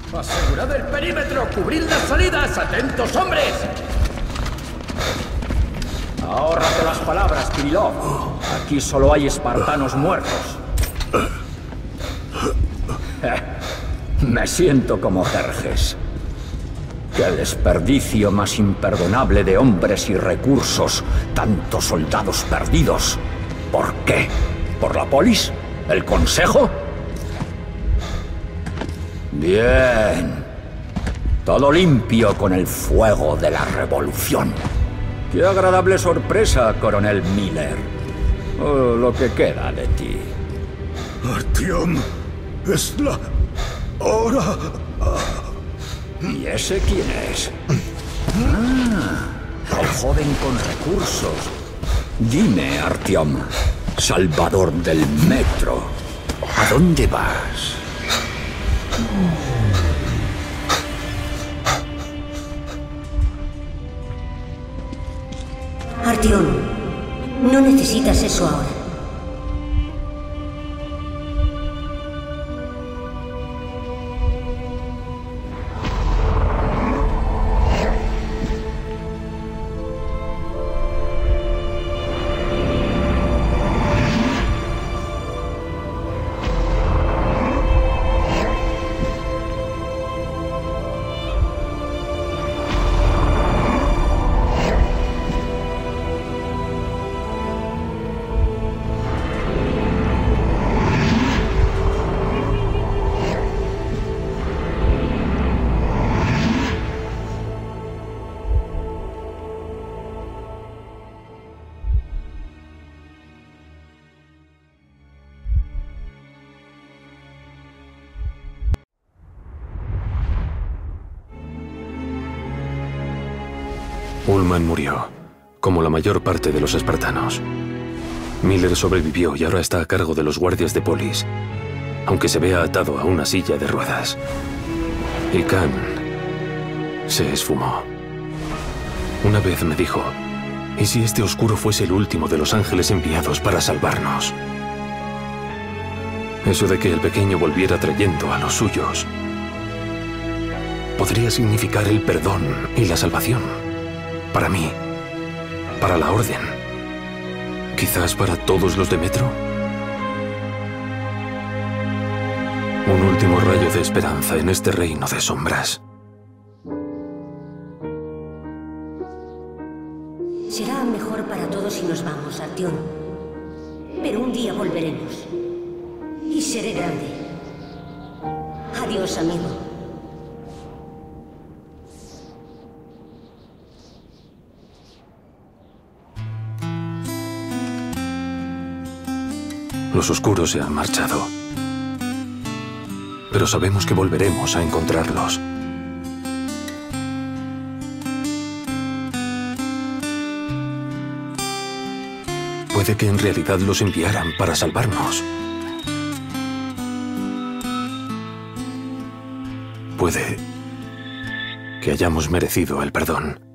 ¡Asegurad el perímetro! ¡Cubrid las salidas! ¡Atentos, hombres! Ahórrate las palabras, Kirillov. Aquí solo hay espartanos muertos. Me siento como Jerjes. ¡Qué desperdicio más imperdonable de hombres y recursos! ¡Tantos soldados perdidos! ¿Por qué? ¿Por la polis? ¿El consejo? Bien. Todo limpio con el fuego de la revolución. ¡Qué agradable sorpresa, coronel Miller! Oh, lo que queda de ti. Artyom, es la hora. ¿Y ese quién es? Ah, el joven con recursos. Dime, Artyom, salvador del metro, ¿a dónde vas? Artyom, no necesitas eso ahora. Ullman murió, como la mayor parte de los espartanos. Miller sobrevivió y ahora está a cargo de los guardias de polis, aunque se vea atado a una silla de ruedas. Y Khan se esfumó. Una vez me dijo, ¿y si este oscuro fuese el último de los ángeles enviados para salvarnos? Eso de que el pequeño volviera trayendo a los suyos podría significar el perdón y la salvación. Para mí, para la Orden, quizás para todos los de Metro. Un último rayo de esperanza en este reino de sombras. Será mejor para todos si nos vamos, Artyom. Pero un día volveremos. Y seré grande. Adiós, amigo. Los oscuros se han marchado. Pero sabemos que volveremos a encontrarlos. Puede que en realidad los enviaran para salvarnos. Puede que hayamos merecido el perdón.